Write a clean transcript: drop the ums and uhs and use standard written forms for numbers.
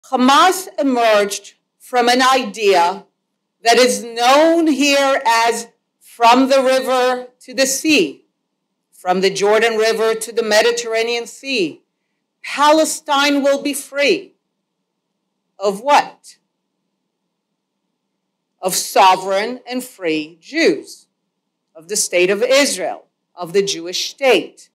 Hamas emerged from an idea that is known here as from the river to the sea, from the Jordan River to the Mediterranean Sea, Palestine will be free. Of what? Of sovereign and free Jews, of the state of Israel, of the Jewish state.